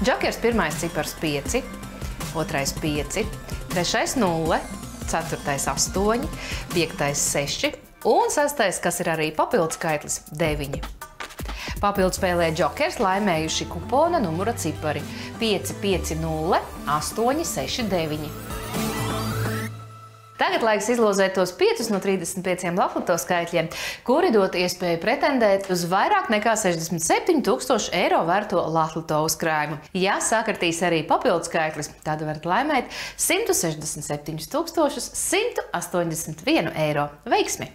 Džokers pirmais cipars 5, otrais 5, trešais 0, ceturtais 8, piektais 6 un sestais, kas ir arī papildu skaitlis, 9. Papildu spēlē Džokers laimējuši kupona numura cipari 5, 5, 0, 8, 6, 9. Tagad laiks izlozēt tos 5 no 35 Latvijas skaitļiem, kuri dot iespēju pretendēt uz vairāk nekā 67 000 eiro vērto Latvijas uzkrājumu. Ja sakartīs arī papildu skaitlis, tad varat laimēt 167 181 eiro. Veiksmi!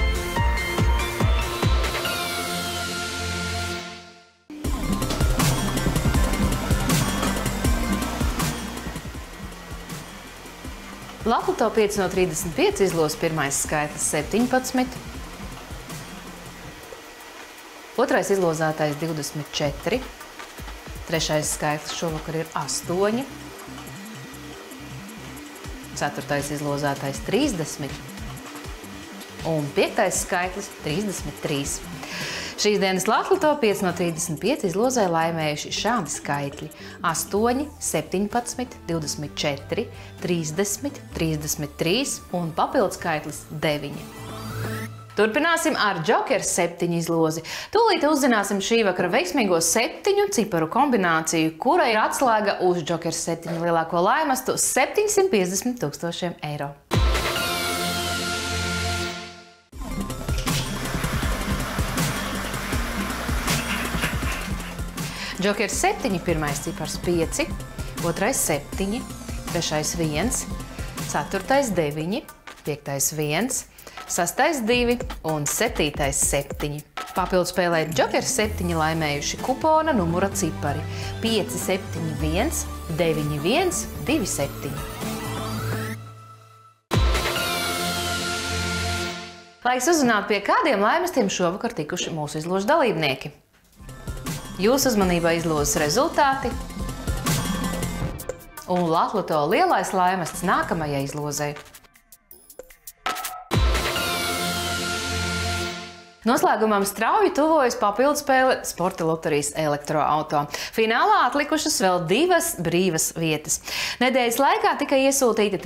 Latvijas 5 no 35 izlos pirmais skaitlis 17, otrais izlozātais 24, trešais skaitlis šovakar ir 8, ceturtais izlozātais 30 un piektais skaitlis 33. Šīs dienas Latvijas 5 no 35 izlozē laimējuši šādi skaitļi 8, 17, 24, 30, 33 un papildu skaitlis 9. Turpināsim ar Džokers 7 izlozi. Tūlīt uzzināsim šī vakara veiksmīgo 7 ciparu kombināciju, kura ir atslēga uz Džokers 7 lielāko laimestu 750 000 eiro. Džokers 7, pirmais cipars 5, otrais 7, trešais 1, ceturtais 9, piektais 1, sastais 2 un septītais 7. Papildu spēlē Džokers 7 laimējuši kupona numura cipari 5, 7, 1, 9, 1, 2, 7. Laiks uzzināt, pie kādiem laimestiem šovakar tikuši mūsu izložu dalībnieki. Jūsu uzmanībā izlozes rezultāti un Latvijas lielais laimests nākamajai izlozei. Noslēgumam strauji tuvojas papildu spēle Sporta loterijas elektroauto. Finālā atlikušas vēl 2 brīvas vietas. Nedēļas laikā tika iesūtīti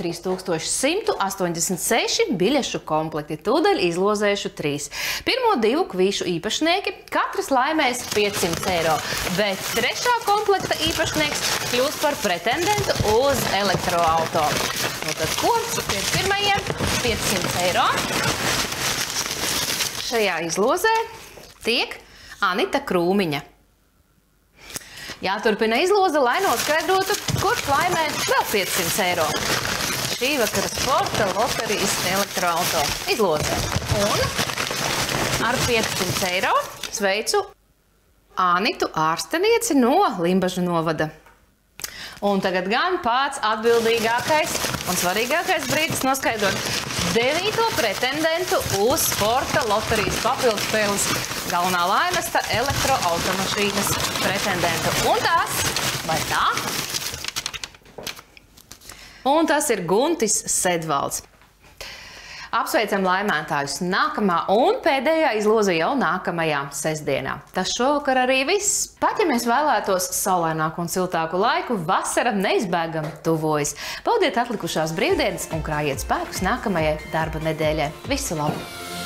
3186 biļešu komplekti, tūdaļ izlozējuši 3. Pirmo 2 kvīšu īpašnieki katrs laimēs 500 eiro, bet trešā komplekta īpašnieks kļūs par pretendentu uz elektroauto. Nu tad ko? Pie pirmajiem 500 eiro. Šajā izlozē tiek Anita Krūmiņa. Jāturpina izloze, lai noskaidrotu, kurš laimē vēl 500 eiro. Šī vakara Sporta loterijas elektroauto izlozē. Un ar 500 eiro sveicu Anitu ārstenieci no Limbažu novada. Un tagad gan pats atbildīgākais un svarīgākais brīdis noskaidrot 9. pretendentu uz Sporta loterijas papildu spēles galvenā laimesta elektroautomašīnas pretendentu. Un tās, vai tā? Un tas ir Guntis Sedvalds. Apsveicam laimētājus nākamā un pēdējā izloze jau nākamajā sestdienā. Tas šovakar arī viss. Pat ja mēs vēlētos saulaināku un siltāku laiku, vasara neizbēgami tuvojas. Baudiet atlikušās brīvdienas un krājiet spēkus nākamajai darba nedēļai. Visu labu!